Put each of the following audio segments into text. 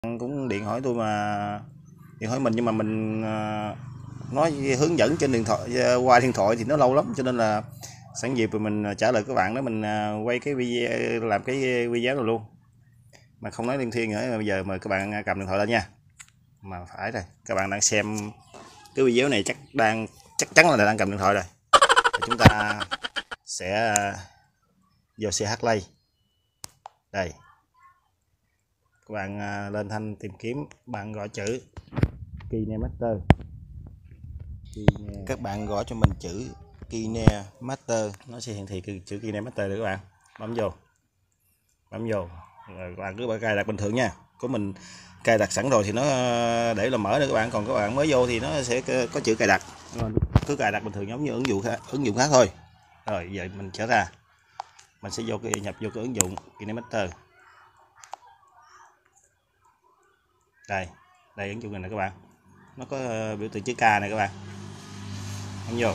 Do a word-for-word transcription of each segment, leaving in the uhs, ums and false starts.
Cũng điện hỏi tôi mà điện hỏi mình nhưng mà mình nói hướng dẫn trên điện thoại qua điện thoại thì nó lâu lắm, cho nên là sẵn dịp rồi mình trả lời các bạn đó, mình quay cái video, làm cái video rồi luôn mà không nói liên thiên nữa. Bây giờ mời các bạn cầm điện thoại lên nha. Mà phải rồi, các bạn đang xem cái video này chắc đang chắc chắn là đang cầm điện thoại rồi. Chúng ta sẽ vô xê hát Play đây, các bạn lên thanh tìm kiếm, bạn gọi chữ KineMaster, các bạn gõ cho mình chữ KineMaster, nó sẽ hiển thị chữ KineMaster để các bạn bấm vô, bấm vô rồi các bạn cứ cài đặt bình thường nha. Có mình cài đặt sẵn rồi thì nó để là mở nữa các bạn, còn các bạn mới vô thì nó sẽ có chữ cài đặt, cứ cài đặt bình thường giống như ứng dụng khác, ứng dụng khác thôi. Rồi giờ mình trở ra, mình sẽ vô cái nhập vô cái ứng dụng KineMaster. Đây, đây ứng dụng này nè các bạn, nó có biểu tượng chữ K này các bạn, bấm vô.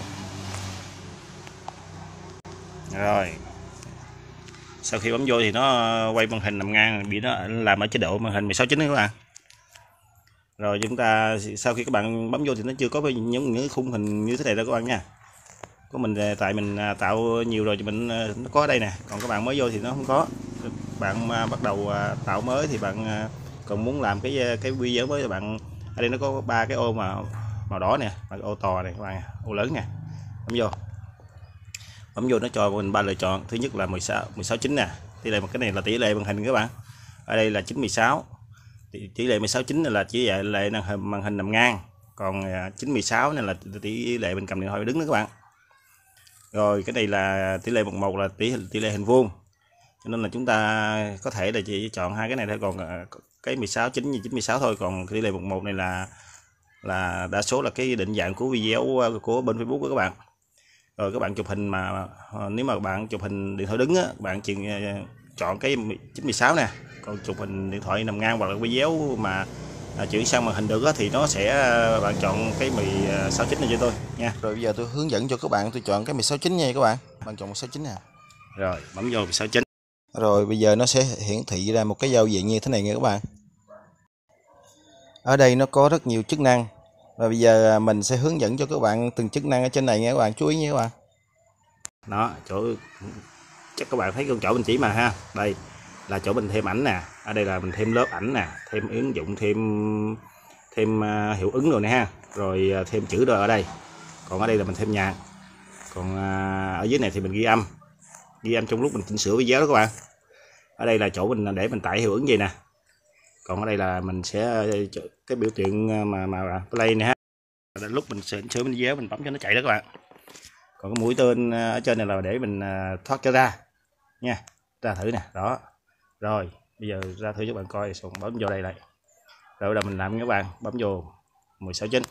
Rồi sau khi bấm vô thì nó quay màn hình nằm ngang, bị nó làm ở chế độ màn hình mười sáu chín các bạn. Rồi chúng ta sau khi các bạn bấm vô thì nó chưa có những những khung hình như thế này đâu các bạn nha. Có mình tại mình tạo nhiều rồi thì mình nó có ở đây nè, còn các bạn mới vô thì nó không có. Bạn bắt đầu tạo mới thì bạn còn muốn làm cái cái video mới thì bạn ở đây nó có ba cái ô mà màu đỏ nè, và ô to này các bạn, ô lớn nè, bấm vô. Bấm vô nó cho mình ba lựa chọn. Thứ nhất là mười sáu mười sáu chín nè, tỷ lệ một cái này là tỷ lệ màn hình các bạn. Ở đây là chín mười sáu. Tỷ lệ mười sáu chín là tỷ lệ màn hình nằm ngang, còn chín mười sáu này là tỷ lệ mình cầm điện thoại đứng đó các bạn. Rồi cái này là tỷ lệ một một là tỷ tỷ lệ hình vuông. Cho nên là chúng ta có thể là chỉ chọn hai cái này thôi, còn cái mười sáu chín như chín mười sáu thôi, còn tỷ lệ một một này là là đa số là cái định dạng của video của bên Facebook của các bạn. Rồi các bạn chụp hình mà nếu mà bạn chụp hình điện thoại đứng á, bạn chỉ chọn cái chín mười sáu nè, còn chụp hình điện thoại nằm ngang hoặc là video mà à, chuyển sang màn hình được á, thì nó sẽ bạn chọn cái mười sáu chín này cho tôi nha. Rồi bây giờ tôi hướng dẫn cho các bạn, tôi chọn cái mười sáu chín nha các bạn. Bạn chọn mười sáu chín nè. Rồi bấm vô mười sáu chín. Rồi bây giờ nó sẽ hiển thị ra một cái giao diện như thế này nha các bạn. Ở đây nó có rất nhiều chức năng, và bây giờ mình sẽ hướng dẫn cho các bạn từng chức năng ở trên này nha các bạn, chú ý nha các bạn. Đó, chỗ chắc các bạn thấy con chỗ mình chỉ mà ha. Đây là chỗ mình thêm ảnh nè, ở đây là mình thêm lớp ảnh nè, thêm ứng dụng, thêm thêm uh, hiệu ứng rồi nè ha, rồi uh, thêm chữ rồi ở đây. Còn ở đây là mình thêm nhạc, còn uh, ở dưới này thì mình ghi âm, ghi âm trong lúc mình chỉnh sửa video đó các bạn. Ở đây là chỗ mình để mình tải hiệu ứng gì nè, còn ở đây là mình sẽ cái biểu tượng mà mà play nè ha, lúc mình chỉnh sửa video mình bấm cho nó chạy đó các bạn. Còn cái mũi tên ở trên này là để mình thoát cho ra nha, ra thử nè. Đó rồi bây giờ ra thử cho bạn coi, xong bấm vô đây lại rồi là mình làm các bạn, bấm vô mười sáu chín.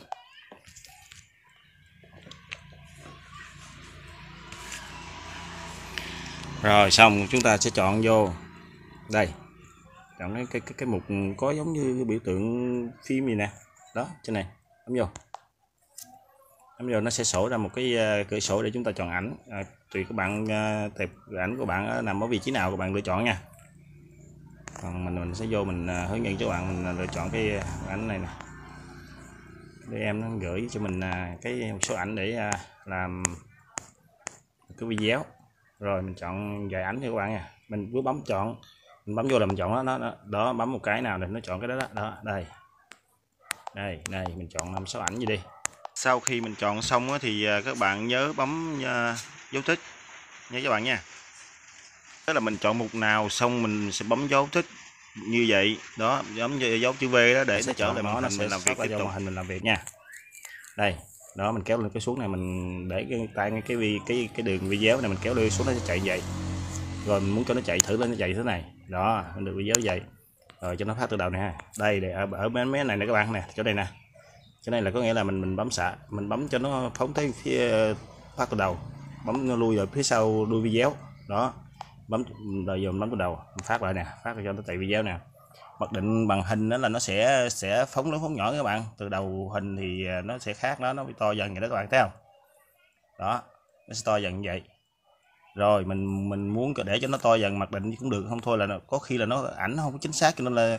Rồi xong chúng ta sẽ chọn vô đây, chọn cái cái cái, cái mục có giống như cái biểu tượng phim gì nè, đó trên này bấm vô. Bấm vô nó sẽ sổ ra một cái uh, cửa sổ để chúng ta chọn ảnh. À, tùy các bạn uh, tệp ảnh của bạn uh, nằm ở vị trí nào các bạn lựa chọn nha. Còn mình mình sẽ vô mình uh, hướng dẫn cho bạn mình uh, lựa chọn cái uh, ảnh này nè, để em nó gửi cho mình uh, cái một số ảnh để uh, làm cái video. Rồi mình chọn vài ảnh cho các bạn nha. Mình cứ bấm chọn, mình bấm vô là mình chọn đó, nó, nó đó, bấm một cái nào thì nó chọn cái đó đó, đó đây đây đây mình chọn năm sáu ảnh gì đi. Sau khi mình chọn xong thì các bạn nhớ bấm dấu tích nhé các bạn nha. Đó là mình chọn mục nào xong mình sẽ bấm dấu tích như vậy đó, giống như dấu chữ V đó để nó trở lại món nó sẽ làm việc tiếp tục hình mình làm việc nha. Đây đó, mình kéo lên cái xuống này, mình để cái tay cái cái cái cái đường video này mình kéo lên xuống nó sẽ chạy vậy. Rồi mình muốn cho nó chạy thử lên nó chạy thế này đó, mình được video vậy. Rồi cho nó phát từ đầu này ha. Đây để ở, ở mấy này nè các bạn nè, chỗ đây nè. Cái này là có nghĩa là mình mình bấm xạ, mình bấm cho nó phóng tới phía phát từ đầu, bấm nó lui rồi phía sau đuôi video đó, bấm rồi giờ mình bấm từ đầu mình phát lại nè, phát cho nó chạy video nè. Mặc định bằng hình đó là nó sẽ sẽ phóng lớn phóng nhỏ các bạn, từ đầu hình thì nó sẽ khác, đó nó bị to dần vậy đó các bạn thấy không, đó nó sẽ to dần như vậy. Rồi mình mình muốn để cho nó to dần mặc định cũng được, không thôi là nó, có khi là nó ảnh không có chính xác, cho nên là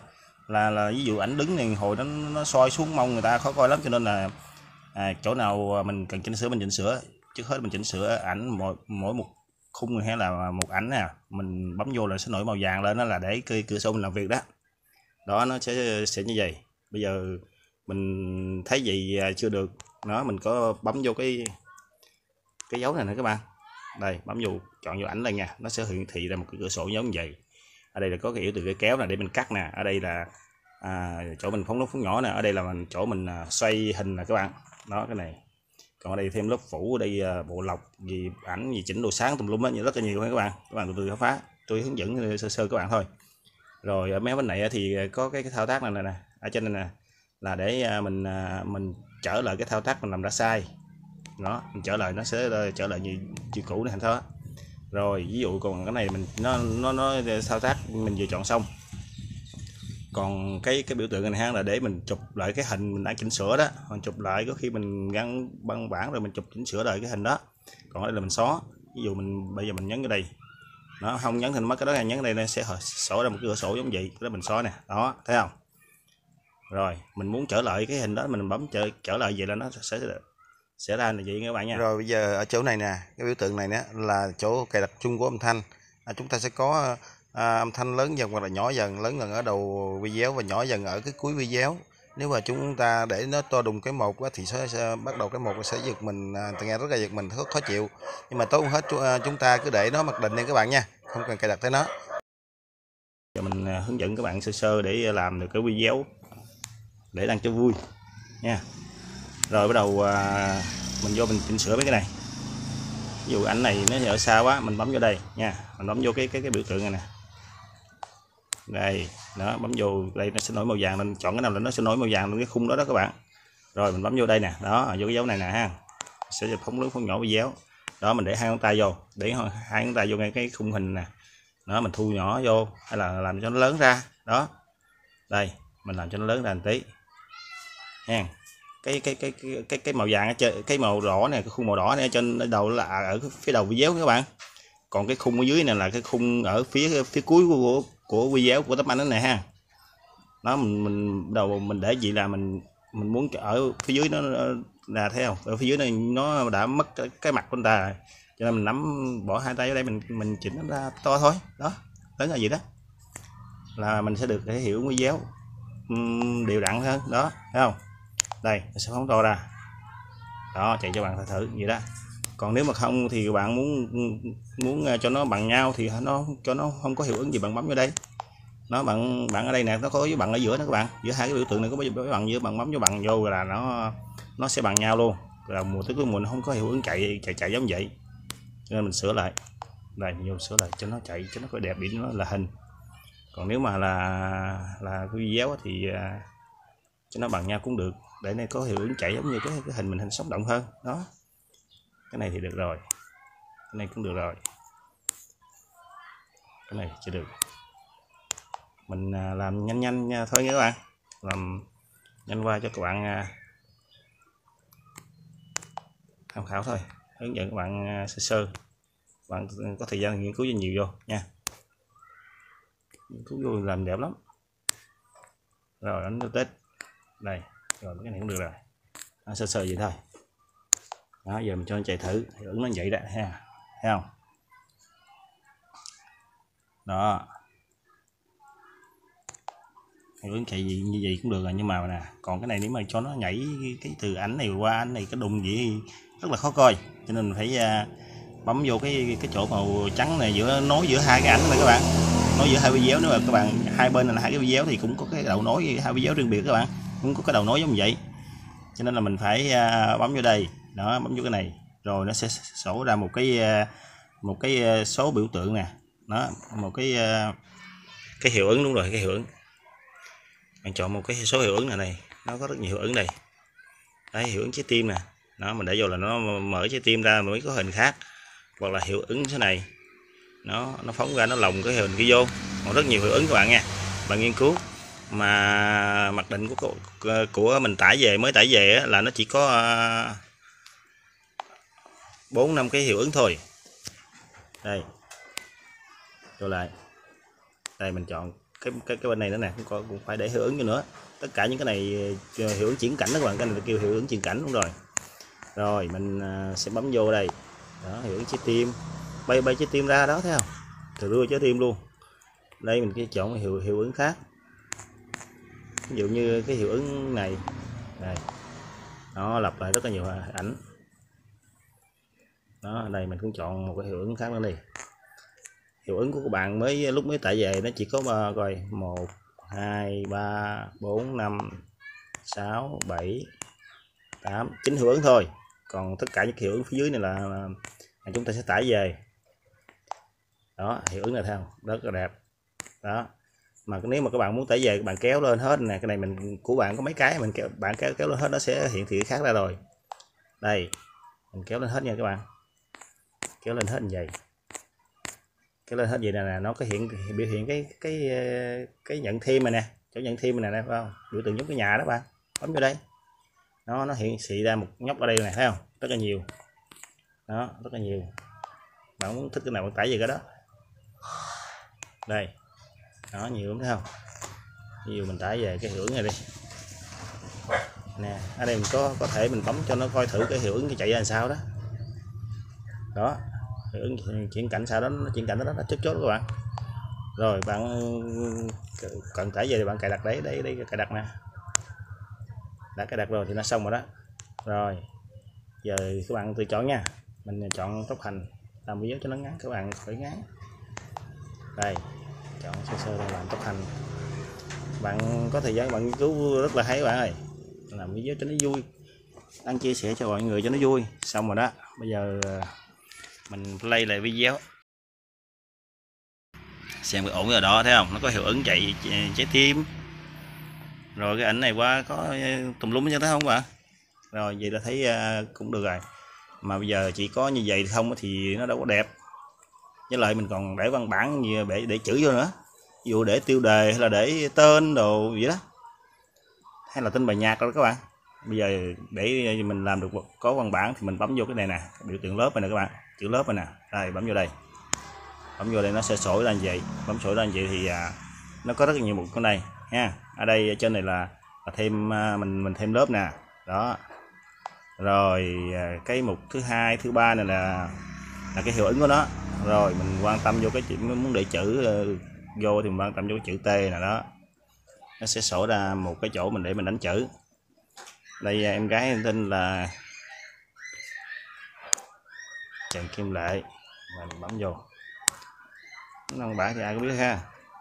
là là ví dụ ảnh đứng này hồi nó nó soi xuống mông người ta khó coi lắm, cho nên là à, chỗ nào mình cần chỉnh sửa mình chỉnh sửa, trước hết mình chỉnh sửa ảnh mỗi mỗi một khung hay là một ảnh nè, mình bấm vô là sẽ nổi màu vàng lên, đó là để cái cửa sổ mình làm việc đó. Đó nó sẽ sẽ như vậy. Bây giờ mình thấy gì chưa được, nó mình có bấm vô cái cái dấu này nè các bạn, đây bấm vô chọn vô ảnh đây nha, nó sẽ hiển thị ra một cái cửa sổ giống như vậy. Ở đây là có cái yếu từ cái kéo này để mình cắt nè, ở đây là à, chỗ mình phóng lớn phóng nhỏ nè, ở đây là mình chỗ mình à, xoay hình nè các bạn. Đó cái này, còn ở đây thêm lớp phủ, ở đây à, bộ lọc gì ảnh gì chỉnh độ sáng tùm lum á, rất là nhiều các bạn. Các bạn từ từ khám phá, tôi hướng dẫn sơ sơ các bạn thôi. Rồi ở mấy bên này thì có cái, cái thao tác này nè, ở trên này nè là để mình mình trở lại cái thao tác mình làm đã sai. Nó mình trở lại nó sẽ trở lại như chữ cũ này thành thôi. Rồi ví dụ còn cái này mình nó nó nó thao tác mình vừa chọn xong, còn cái cái biểu tượng này ha là để mình chụp lại cái hình mình đã chỉnh sửa đó, mình chụp lại có khi mình gắn băng bản rồi mình chụp chỉnh sửa lại cái hình đó. Còn ở đây là mình xóa, ví dụ mình bây giờ mình nhấn cái đây, nó không nhấn thành mất cái đó, nhấn cái đây nó sẽ sổ ra một cái cửa sổ giống vậy, đó mình xóa nè, đó thấy không. Rồi mình muốn trở lại cái hình đó mình bấm trở trở lại vậy là nó sẽ sẽ ra là vậy các bạn nha. Rồi bây giờ ở chỗ này nè, cái biểu tượng này nè là chỗ cài đặt chung của âm thanh. À, chúng ta sẽ có à, âm thanh lớn dần hoặc là nhỏ dần, lớn dần ở đầu video và nhỏ dần ở cái cuối video. Nếu mà chúng ta để nó to đùng cái một á, thì sẽ, sẽ bắt đầu cái một sẽ giật mình, à, nghe rất là giật mình, rất khó chịu. Nhưng mà tốt hơn hết chúng ta cứ để nó mặc định đi các bạn nha, không cần cài đặt tới nó. Giờ mình hướng dẫn các bạn sơ sơ để làm được cái video để đăng cho vui nha. Rồi bắt đầu à, mình vô mình chỉnh sửa mấy cái này. Ví dụ ảnh này nó ở xa quá mình bấm vô đây nha, mình bấm vô cái cái cái biểu tượng này nè, đây đó, bấm vô đây nó sẽ nổi màu vàng, mình chọn cái nào là nó sẽ nổi màu vàng lên cái khung đó đó các bạn. Rồi mình bấm vô đây nè, đó vô cái dấu này nè ha, sẽ phóng lớn phóng nhỏ video. Đó mình để hai ngón tay vô, để hai ngón tay vô ngay cái khung hình nè, đó mình thu nhỏ vô hay là làm cho nó lớn ra. Đó đây mình làm cho nó lớn ra một tí nha. Cái cái cái cái cái cái màu vàng ở trên, cái màu đỏ này, cái khung màu đỏ này trên đầu là ở phía đầu video các bạn. Còn cái khung ở dưới này là cái khung ở phía phía cuối của của video của tấm ảnh đó này ha. Đó mình mình đầu mình để gì là mình mình muốn ở phía dưới nó là thấy không, ở phía dưới này nó đã mất cái, cái mặt của người ta rồi, cho nên mình nắm bỏ hai tay ở đây mình mình chỉnh nó ra to thôi. Đó lớn là gì đó là mình sẽ được thể hiểu video um, đều đặn hơn đó, thấy không. Đây mình sẽ phóng to ra, đó chạy cho bạn thử thử vậy đó. Còn nếu mà không thì bạn muốn muốn cho nó bằng nhau thì nó cho nó không có hiệu ứng gì, bạn bấm vào đây, nó bạn bạn ở đây nè, nó có với bạn ở giữa đó các bạn, giữa hai cái biểu tượng này có với bạn giữa, bạn bấm với bạn vô là nó nó sẽ bằng nhau luôn. Là mùa tới cuối mùa nó không có hiệu ứng chạy chạy chạy giống vậy, cho nên mình sửa lại đây, mình vô sửa lại cho nó chạy cho nó có đẹp, điểm nó là hình. Còn nếu mà là là cái video thì cho nó bằng nhau cũng được, để này có hiệu ứng chạy giống như cái, cái hình mình hình sống động hơn đó. Cái này thì được rồi, cái này cũng được rồi, cái này chưa được. Mình làm nhanh nhanh nha, thôi nha các bạn, làm nhanh qua cho các bạn tham khảo thôi, hướng dẫn các bạn sơ sơ, bạn có thời gian nghiên cứu cho nhiều vô nha, nghiên cứu vô làm đẹp lắm. Rồi đánh được Tết đây, rồi cái này cũng được rồi, đó, sơ sơ vậy thôi. Đó giờ mình cho nó chạy thử hiệu ứng nó vậy đó ha, thấy không. Đó hiệu ứng chạy gì như vậy cũng được rồi, nhưng mà nè còn cái này nếu mà cho nó nhảy cái từ ảnh này qua ảnh này cái đùng gì rất là khó coi, cho nên mình phải uh, bấm vô cái cái chỗ màu trắng này giữa nối giữa hai cái ảnh này các bạn, nối giữa hai video. Nếu mà các bạn hai bên là hai cái video thì cũng có cái đầu nối, hai video riêng biệt các bạn cũng có cái đầu nối giống vậy, cho nên là mình phải uh, bấm vô đây đó, bấm vô cái này rồi nó sẽ sổ ra một cái uh, một cái uh, số biểu tượng nè, đó một cái uh, cái hiệu ứng, đúng rồi cái hiệu ứng. Bạn chọn một cái số hiệu ứng này này, nó có rất nhiều hiệu ứng đây. Đấy hiệu ứng trái tim nè, nó mình để vô là nó mở trái tim ra mới có hình khác, hoặc là hiệu ứng thế này nó nó phóng ra nó lồng cái hình kia vô, còn rất nhiều hiệu ứng các bạn nha. Bạn nghiên cứu mà mặc định của của mình tải về mới tải về là nó chỉ có bốn năm cái hiệu ứng thôi. Đây vô lại đây mình chọn cái cái cái bên này nữa nè, cũng, cũng phải để hiệu ứng cho nữa. Tất cả những cái này hiệu ứng chuyển cảnh đó các bạn, cái này kêu hiệu ứng chuyển cảnh đúng rồi. Rồi mình sẽ bấm vô đây đó, hiệu ứng trái tim, bay bay trái tim ra đó, thấy không, từ đưa trái tim luôn. Đây mình cái chọn hiệu hiệu ứng khác, ví dụ như cái hiệu ứng này này, nó lặp lại rất là nhiều ảnh đó. Ở đây mình cũng chọn một cái hiệu ứng khác nữa đi. Hiệu ứng của các bạn mới lúc mới tải về nó chỉ có coi một hai ba bốn năm sáu bảy tám chín hiệu ứng thôi, còn tất cả những hiệu ứng phía dưới này là, là, là chúng ta sẽ tải về đó. Hiệu ứng này thấy không, rất là đẹp đó. Mà nếu mà các bạn muốn tải về, các bạn kéo lên hết nè, cái này mình của bạn có mấy cái mình kéo, bạn kéo kéo lên hết nó sẽ hiện thị khác ra rồi. Đây mình kéo lên hết nha các bạn, kéo lên hết như vậy, kéo lên hết vậy nè, nè nó có hiện biểu hiện cái cái cái nhận thêm này nè, chỗ nhận thêm này nè, phải không, biểu tượng giống cái nhà đó bạn, bấm vô đây nó nó hiện thị ra một nhóc ở đây này, thấy không, rất là nhiều đó, rất là nhiều. Bạn muốn thích cái nào bạn tải về cái đó. Đây đó, nhiều lắm thấy không, nhiều mình tải về cái hiệu ứng này đi nè. Ở đây mình có có thể mình bấm cho nó coi thử cái hiệu ứng cái chạy ra làm sao đó. Đó, hiệu ứng chuyển cảnh sao đó, nó chuyển cảnh đó nó chốt chốt các bạn. Rồi bạn cần tải về thì bạn cài đặt đấy, đấy đấy cài đặt nè, đã cài đặt rồi thì nó xong rồi đó. Rồi giờ các bạn tự chọn nha, mình chọn tốc hành làm video cho nó ngắn, các bạn phải ngắn. Đây chọn sơ sơ đây làm tốc hành, bạn có thời gian bạn nghiên cứu rất là hay các bạn ơi, làm video cho nó vui, đăng chia sẻ cho mọi người cho nó vui. Xong rồi đó, bây giờ mình play lại video xem cái ổn rồi đó, thấy không, nó có hiệu ứng chạy trái tim. Rồi cái ảnh này qua có tùm lum cho thấy không bạn. Rồi vậy là thấy cũng được rồi. Mà bây giờ chỉ có như vậy không thì nó đâu có đẹp, với lại mình còn để văn bản gì để để chữ vô nữa, ví dụ để tiêu đề hay là để tên đồ vậy đó, hay là tên bài nhạc rồi các bạn. Bây giờ để mình làm được có văn bản thì mình bấm vô cái này nè, biểu tượng lớp này nè các bạn, chữ lớp này nè, đây bấm vô đây, bấm vô đây nó sẽ sổi ra như vậy, bấm sổi ra như vậy thì à, nó có rất là nhiều mục con này nha. Ở đây ở trên này là, là thêm mình mình thêm lớp nè đó. Rồi cái mục thứ hai thứ ba này là là cái hiệu ứng của nó. Rồi mình quan tâm vô cái chữ, muốn để chữ uh, vô thì mình quan tâm vô cái chữ T nè đó, nó sẽ sổ ra một cái chỗ mình để mình đánh chữ. Đây em gái tên là Trần Kim Lệ, mình bấm vô văn bản thì ai cũng biết ha.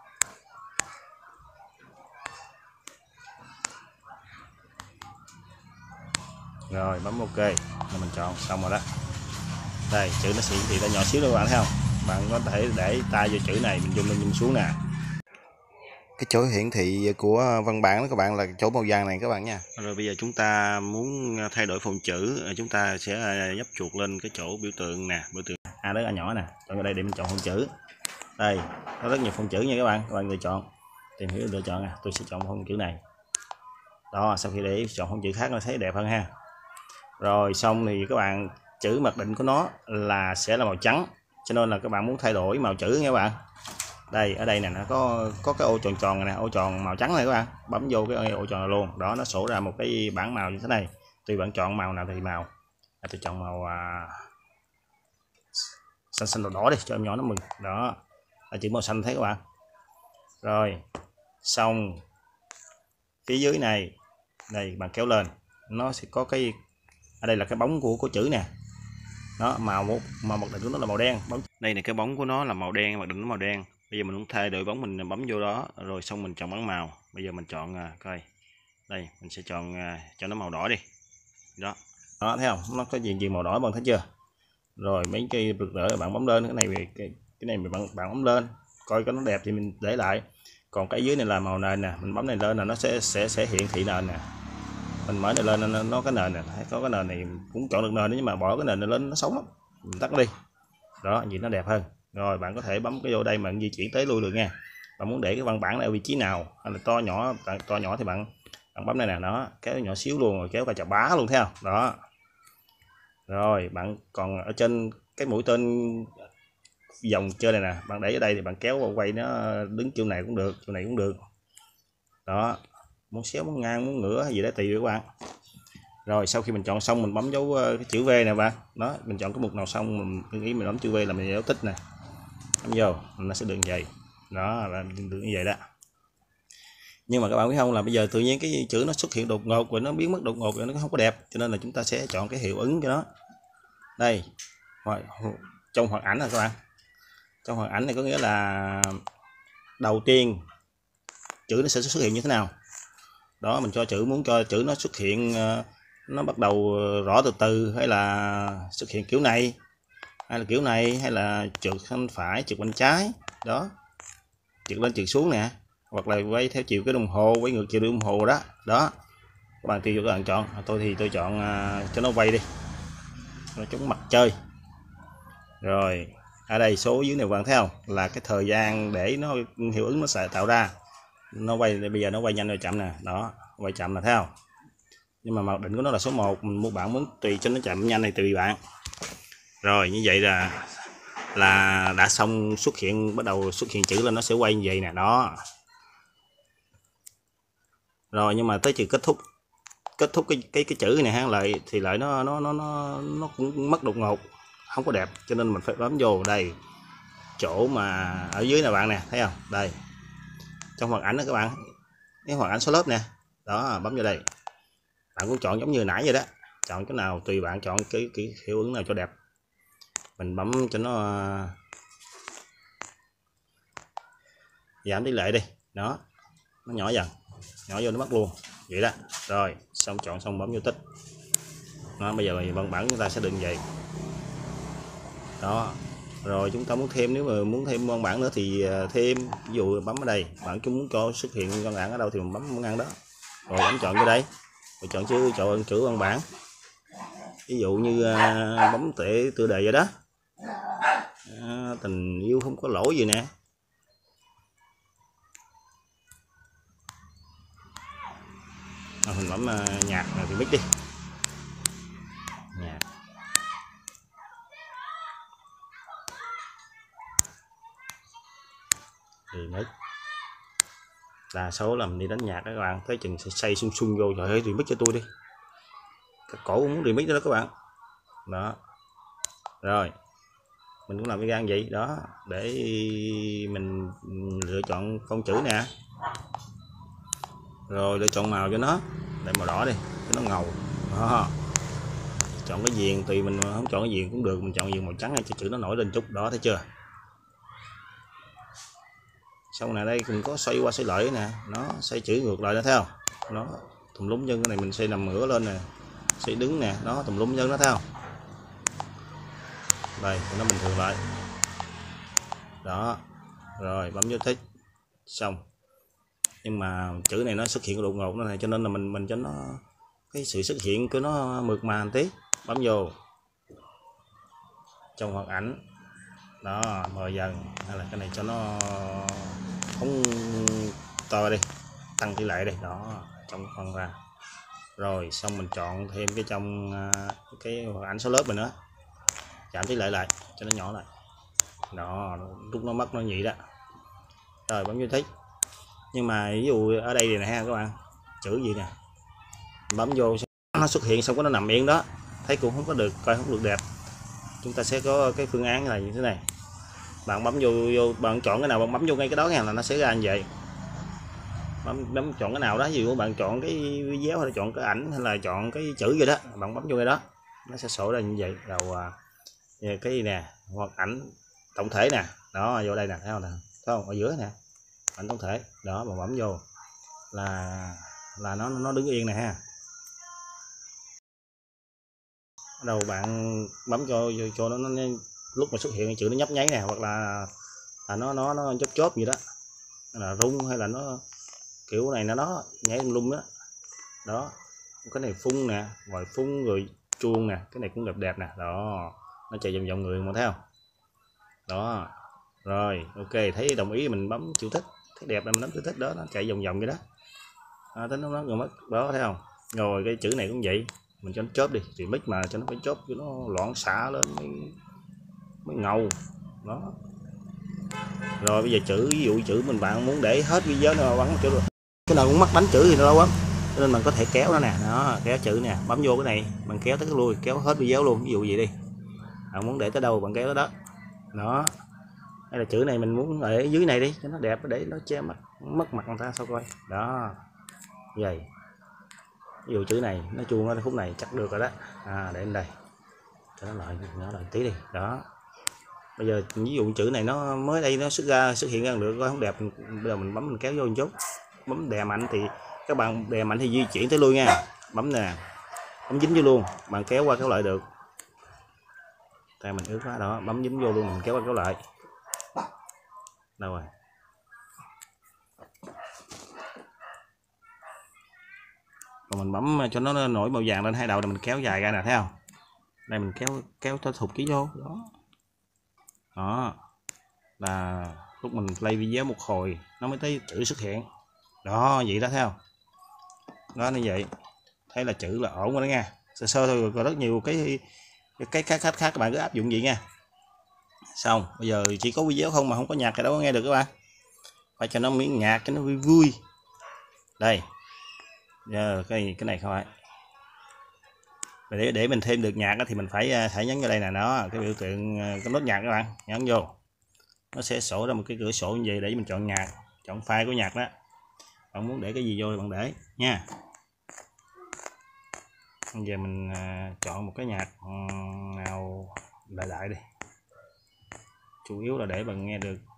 Rồi bấm ok là mình chọn xong rồi đó. Đây chữ nó hiển thị ra nhỏ xíu đâu các bạn thấy không, bạn có thể để tay vô chữ này, mình zoom lên zoom xuống nè. Cái chỗ hiển thị của văn bản đó các bạn là chỗ màu vàng này các bạn nha. Rồi bây giờ chúng ta muốn thay đổi phông chữ, chúng ta sẽ nhấp chuột lên cái chỗ biểu tượng nè, biểu tượng A lớn A nhỏ nè, chọn vào đây để mình chọn phông chữ. Đây có rất nhiều phông chữ nha các bạn, các bạn lựa chọn, tìm hiểu lựa chọn à. Tôi sẽ chọn phông chữ này đó, sau khi để chọn phông chữ khác nó thấy đẹp hơn ha. Rồi xong thì các bạn, chữ mặc định của nó là sẽ là màu trắng, cho nên là các bạn muốn thay đổi màu chữ nha các bạn. Đây ở đây nè, nó có có cái ô tròn tròn này nè, ô tròn màu trắng này các bạn, bấm vô cái ô tròn này luôn đó, nó sổ ra một cái bảng màu như thế này. Tùy bạn chọn màu nào thì màu, à, tôi chọn màu à, xanh xanh đỏ đỏ đi cho em nhỏ nó mừng đó, là chữ màu xanh thấy các bạn. Rồi xong phía dưới này, đây bạn kéo lên nó sẽ có cái, ở đây là cái bóng của của chữ nè đó, màu màu mặc định của nó là màu đen, bóng đây này, cái bóng của nó là màu đen, mặc định nó màu đen. Bây giờ mình muốn thay đổi bóng, mình bấm vô đó rồi xong mình chọn bảng màu. Bây giờ mình chọn à, coi đây mình sẽ chọn à, cho nó màu đỏ đi đó đó, thấy không, nó có gì gì màu đỏ bạn thấy chưa. Rồi mấy cây rực rỡ bạn bấm lên, cái này cái, cái này bạn bạn bấm lên coi có nó đẹp thì mình để lại. Còn cái dưới này là màu nền nè, mình bấm này lên là nó sẽ sẽ sẽ hiện thị nền nè, mình mở này lên nó, nó cái nền này, có cái nền này cũng chọn được nền nhưng mà bỏ cái nền này lên nó xấu lắm, mình tắt nó đi đó, gì nó đẹp hơn. Rồi bạn có thể bấm cái vô đây mà di chuyển tới lui được nha. Bạn muốn để cái văn bản này ở vị trí nào, hay là to nhỏ, to nhỏ thì bạn bạn bấm đây nè, nó kéo nhỏ xíu luôn, rồi kéo cả chà bá luôn theo đó. Rồi bạn còn ở trên cái mũi tên vòng chơi này nè, bạn để ở đây thì bạn kéo quay nó đứng chỗ này cũng được, chỗ này cũng được đó, muốn xéo muốn ngang muốn ngửa hay gì đó tùy các bạn. Rồi sau khi mình chọn xong mình bấm dấu cái chữ V nè bạn, đó mình chọn cái mục nào xong mình nghĩ mình bấm chữ V là mình dấu tích nè, bấm vô nó sẽ được vậy đó, là được như vậy đó. Nhưng mà các bạn biết không, là bây giờ tự nhiên cái chữ nó xuất hiện đột ngột rồi nó biến mất đột ngột rồi nó không có đẹp, cho nên là chúng ta sẽ chọn cái hiệu ứng cho nó. Đây trong hoạt ảnh là các bạn, trong hoạt ảnh này có nghĩa là đầu tiên chữ nó sẽ xuất hiện như thế nào đó, mình cho chữ, muốn cho chữ nó xuất hiện nó bắt đầu rõ từ từ, hay là xuất hiện kiểu này hay là kiểu này, hay là trượt bên phải trượt bên trái đó, trượt lên trượt xuống nè, hoặc là quay theo chiều cái đồng hồ, quay ngược chiều đồng hồ đó đó, các bạn tùy các bạn chọn. Tôi thì tôi chọn uh, cho nó quay đi, nó chống mặt chơi. Rồi ở đây số dưới này các bạn thấy không, là cái thời gian để nó hiệu ứng nó sẽ tạo ra, nó quay bây giờ nó quay nhanh rồi chậm nè, đó quay chậm là thấy không, nhưng mà mặc định của nó là số một, mình bạn muốn tùy cho nó chậm nhanh này tùy bạn. Rồi như vậy là là đã xong, xuất hiện bắt đầu xuất hiện chữ là nó sẽ quay như vậy nè đó. Rồi nhưng mà tới chữ kết thúc, kết thúc cái cái cái chữ này ha, lại thì lại nó nó nó nó nó cũng mất đột ngột, không có đẹp, cho nên mình phải bấm vô đây chỗ mà ở dưới nè bạn nè, thấy không, đây trong hoạt ảnh đó các bạn, cái hoạt ảnh số lớp nè đó, bấm vô đây, bạn cũng chọn giống như nãy vậy đó, chọn cái nào tùy bạn, chọn cái cái hiệu ứng nào cho đẹp. Mình bấm cho nó giảm tỷ lệ đi đó, nó nhỏ dần, nhỏ vô nó mất luôn vậy đó. Rồi xong chọn xong bấm vô tích đó, bây giờ văn bản chúng ta sẽ đựng vậy đó. Rồi chúng ta muốn thêm, nếu mà muốn thêm văn bản nữa thì thêm, ví dụ bấm ở đây, bạn chúng muốn cho xuất hiện văn bản ở đâu thì mình bấm văn bản đó, rồi bấm chọn cái đây, rồi chọn chữ, chọn chữ văn bản, ví dụ như à, bấm tệ tựa đề vậy đó, à, tình yêu không có lỗi gì nè, à, mình bấm à, nhạc này thì mic đi, nhạc thì mic, đa số là mình đi đánh nhạc đó các bạn, thấy chừng sẽ say sung sung vô, trời ơi remix cho tôi đi, các cổ cũng muốn remix đó, đó các bạn đó. Rồi mình cũng làm cái gan vậy đó, để mình lựa chọn phông chữ nè, rồi lựa chọn màu cho nó, để màu đỏ đi cho nó ngầu đó. Chọn cái viền tùy mình, không chọn cái viền cũng được, mình chọn viền màu trắng cho chữ nó nổi lên chút đó, thấy chưa. Sau này đây cũng có xoay qua xoay lại nè, nó xoay chữ ngược lại đó, thấy không, nó tùm lum chân, cái này mình xoay nằm ngửa lên nè, xoay đứng nè, nó tùm lum chân đó, thấy không. Đây nó bình thường lại đó. Rồi bấm vô thích xong, nhưng mà chữ này nó xuất hiện đột ngột này, cho nên là mình mình cho nó cái sự xuất hiện của nó mượt mà một tí, bấm vô trong hoạt ảnh đó, mờ dần, hay là cái này cho nó không to đi, tăng tỷ lệ đi đó, trong phần ra. Rồi xong mình chọn thêm cái trong cái hoạt ảnh số lớp mình nữa, giảm tỷ lệ lại cho nó nhỏ lại đó, lúc nó mất nó nhị đó. Rồi bấm vô thích, nhưng mà ví dụ ở đây này ha các bạn, chữ gì nè, bấm vô nó xuất hiện xong có nó nằm yên đó, thấy cũng không có được, coi không được đẹp. Chúng ta sẽ có cái phương án là như thế này, bạn bấm vô, vô bạn chọn cái nào bạn bấm vô ngay cái đó nha, là nó sẽ ra như vậy. Bấm, bấm chọn cái nào đó, ví dụ bạn chọn cái video hay là chọn cái ảnh hay là chọn cái chữ gì đó, bạn bấm vô ngay đó nó sẽ sổ ra như vậy. Đầu cái nè, hoặc ảnh tổng thể nè đó, vô đây nè, thấy không nè, thấy không, ở giữa nè, ảnh tổng thể đó, bạn bấm vô là là nó nó đứng yên nè ha. Đầu bạn bấm cho cho nó, nó lúc mà xuất hiện chữ nó nhấp nháy nè, hoặc là là nó nó nó chớp chớp gì đó, là rung hay là nó kiểu này nó nó nhảy lung đó đó. Cái này phun nè, rồi phun rồi chuông nè, cái này cũng đẹp đẹp nè đó, nó chạy vòng vòng người mà, thấy không đó. Rồi ok, thấy đồng ý mình bấm chữ thích, thấy đẹp là mình bấm chữ thích đó, nó chạy vòng vòng vậy đó, à, tính nó mất rồi mất đó, thấy không. Rồi cái chữ này cũng vậy, mình cho nó chớp đi, thì mic mà cho nó phải chớp cho nó loạn xạ lên mới, mới ngầu đó. Rồi bây giờ chữ, ví dụ chữ mình bạn muốn để hết video nào bắn chữ, cái nào cũng mắc đánh chữ thì nó lâu lắm, cho nên mình có thể kéo nó nè, đó, kéo chữ nè, bấm vô cái này bạn kéo tới cái lui, kéo hết video luôn. Ví dụ gì đi, bạn muốn để tới đâu bạn kéo tới đó, đó. Hay là chữ này mình muốn ở dưới này đi cho nó đẹp, để nó che mắt mất mặt người ta sao coi, đó vậy. Ví dụ chữ này nó chuông ở khúc này chắc được rồi đó, à, để lên đây cho nó lại nhỏ lại tí đi, đó. Bây giờ ví dụ chữ này nó mới đây nó xuất ra xuất hiện ra được coi không đẹp, bây giờ mình bấm mình kéo vô một chút, bấm đè mạnh thì các bạn đè mạnh thì di chuyển tới lui nha, bấm nè, bấm dính vô luôn, bạn kéo qua kéo lại được. Tay mình ướt quá đó, bấm dính vô luôn, mình kéo qua kéo lại. Đâu rồi? Còn mình bấm cho nó nổi màu vàng lên hai đầu là mình kéo dài ra nè, thấy không? Đây mình kéo kéo cho thụt ký vô đó. Đó là lúc mình play video một hồi nó mới thấy chữ xuất hiện. Đó vậy đó, thấy không? Đó như vậy. Thấy là chữ là ổn rồi đó nha. Sơ sơ thôi, còn rất nhiều cái cái khác khác khác các bạn cứ áp dụng vậy nha. Xong, bây giờ chỉ có video không mà không có nhạc thì đâu có nghe được các bạn. Phải cho nó miếng nhạc cho nó vui vui. Đây. Giờ cái cái này không phải. Để để mình thêm được nhạc thì mình phải phải nhấn vào đây nè, nó cái biểu tượng cái nốt nhạc các bạn, nhấn vô. Nó sẽ sổ ra một cái cửa sổ như vậy để mình chọn nhạc, chọn file của nhạc đó. Bạn muốn để cái gì vô thì bạn để nha. Bây giờ mình chọn một cái nhạc nào đại đại đi. Chủ yếu là để bạn nghe được.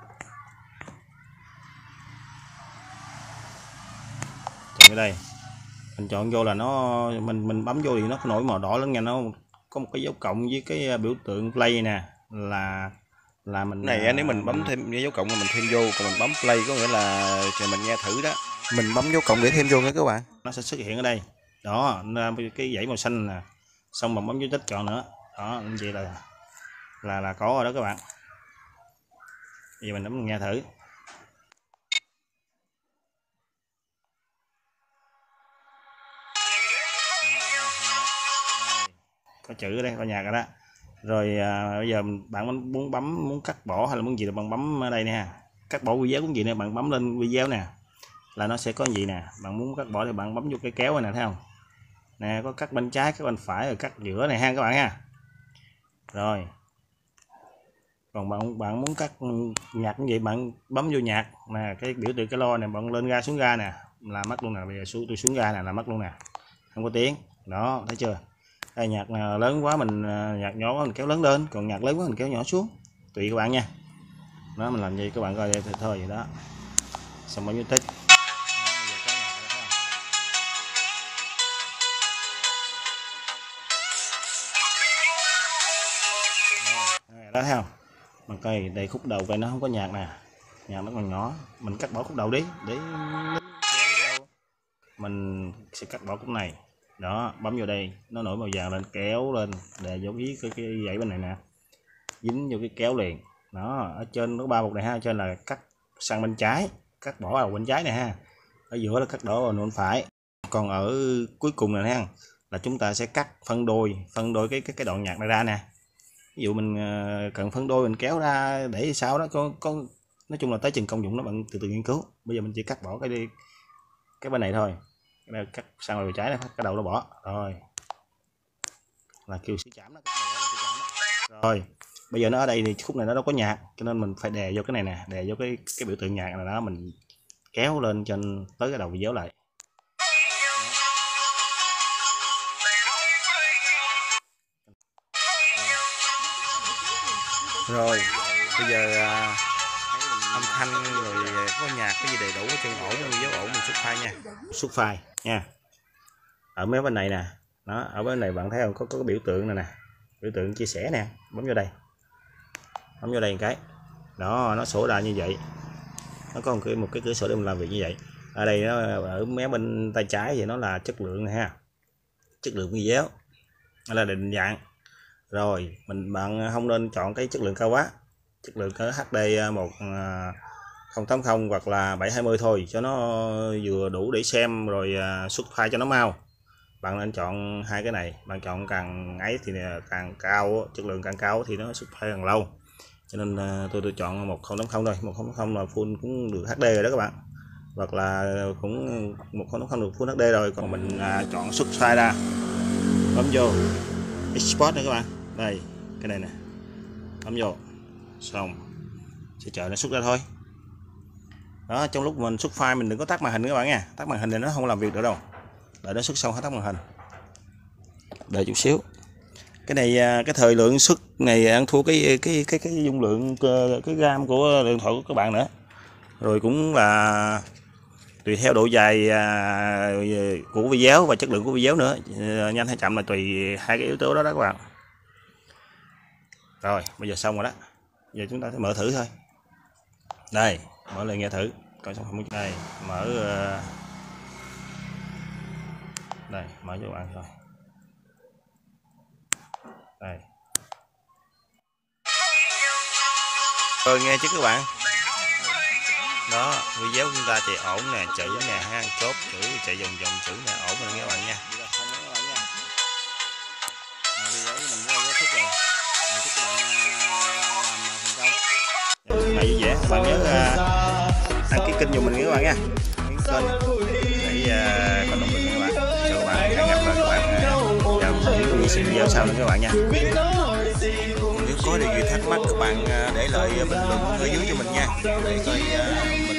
Chọn cái đây. Mình chọn vô là nó mình mình bấm vô thì nó nổi màu đỏ lên nha, nó có một cái dấu cộng với cái biểu tượng play nè, là là mình này nếu mình bấm thêm cái dấu cộng là mình thêm vô, còn mình bấm play có nghĩa là mình nghe thử đó, mình bấm dấu cộng để thêm vô nha các bạn, nó sẽ xuất hiện ở đây đó, cái dãy màu xanh nè, xong mà bấm dấu tích chọn nữa đó, như vậy là là là có rồi đó các bạn. Bây giờ mình bấm nghe thử. Có chữ ở đây, có nhạc rồi đó. Rồi à, bây giờ bạn muốn bấm muốn cắt bỏ hay là muốn gì là bạn bấm ở đây nè, cắt bỏ video cũng gì nè, bạn bấm lên video nè là nó sẽ có gì nè. Bạn muốn cắt bỏ thì bạn bấm vô cái kéo này nè, thấy không nè, có cắt bên trái cắt bên phải rồi cắt giữa này ha các bạn ha. Rồi còn bạn bạn muốn cắt nhạc như vậy bạn bấm vô nhạc nè, cái biểu tượng cái lo này bạn lên ga xuống ga nè là mất luôn nè. Bây giờ xuống tôi xuống ga nè là mất luôn nè, không có tiếng đó, thấy chưa? Đây, nhạc lớn quá mình nhạc nhỏ quá mình kéo lớn lên, còn nhạc lớn quá mình kéo nhỏ xuống, tùy các bạn nha. Đó mình làm gì các bạn coi đây thôi vậy đó. Xong bấm tích. Đó thấy không? Mình coi đây khúc đầu coi nó không có nhạc nè, nhạc nó còn nhỏ, mình cắt bỏ khúc đầu đi để mình sẽ cắt bỏ khúc này. Đó bấm vô đây nó nổi màu vàng lên, kéo lên để dấu ý cái, cái dãy bên này nè, dính vô cái kéo liền. Đó ở trên nó ba một này ha, trên là cắt sang bên trái, cắt bỏ vào bên trái này ha, ở giữa là cắt đổ vào bên phải, còn ở cuối cùng này ha là chúng ta sẽ cắt phân đôi phân đôi cái cái cái đoạn nhạc này ra nè. Ví dụ mình cần phân đôi mình kéo ra để sau đó có có nói chung là tới chừng công dụng nó bạn từ từ nghiên cứu. Bây giờ mình chỉ cắt bỏ cái đi cái bên này thôi, cái này cắt sang ngoài trái này, cái đầu nó bỏ rồi là kêu sĩ chạm đó. Rồi bây giờ nó ở đây thì khúc này nó đâu có nhạc cho nên mình phải đè vô cái này nè, đè vô cái cái biểu tượng nhạc này đó, mình kéo lên trên tới cái đầu video lại. Rồi bây giờ à, âm thanh rồi có nhạc cái gì đầy đủ ở trên ổn, dấu ổn mình xuất file nha, xuất file nha. Ở mấy bên này nè, nó ở bên này bạn thấy không, có có cái biểu tượng này nè, biểu tượng chia sẻ nè, bấm vô đây, bấm vô đây một cái đó, nó sổ ra như vậy, nó có một cái một cái cửa sổ để mình làm việc như vậy. Ở đây nó ở mé bên tay trái thì nó là chất lượng này ha, chất lượng video nó là định dạng. Rồi mình bạn không nên chọn cái chất lượng cao quá, chất lượng cỡ hát đê một không tám không hoặc là bảy hai mươi thôi cho nó vừa đủ để xem rồi xuất file cho nó mau. Bạn nên chọn hai cái này, bạn chọn càng ấy thì càng cao, chất lượng càng cao thì nó xuất file càng lâu. cho nên uh, tôi tôi chọn một không tám không thôi. Một không tám không là full cũng được hát đê rồi đó các bạn, hoặc là cũng một không tám không được full hát đê rồi. Còn mình uh, chọn xuất file ra, bấm vô export nữa các bạn. Đây cái này nè, bấm vô xong sẽ chờ nó xuất ra thôi. Đó, trong lúc mình xuất file mình đừng có tắt màn hình các bạn nha, tắt màn hình thì nó không làm việc được đâu. Đợi nó xuất xong hết tắt màn hình, đợi chút xíu. Cái này cái thời lượng xuất này ăn thua cái cái cái cái dung lượng cái ram của điện thoại của các bạn nữa, rồi cũng là tùy theo độ dài của video và chất lượng của video nữa, nhanh hay chậm là tùy hai cái yếu tố đó đó các bạn. Rồi bây giờ xong rồi đó, giờ chúng ta sẽ mở thử thôi. Đây, mở lên nghe thử coi sản phẩm. Đây mở đây mở cho các bạn thôi. Đây rồi nghe chứ các bạn. Đó, video của chúng ta chạy ổn nè, chữ nè ha, chốt chữ chạy vòng vòng chữ nè, ổn rồi các bạn nha. Video của mình đã kết thúc rồi. Mình chúc các bạn làm thành công. Này vui vẻ, các bạn nhớ uh, đăng ký kênh giùm mình các bạn nha. Đăng kênh để uh, có động lực các bạn. Chào các bạn, hẹn gặp lại các bạn trong những video sau nữa các bạn nha. Nếu có điều gì thắc mắc các bạn để lại bình luận ở dưới cho mình nha, để coi mình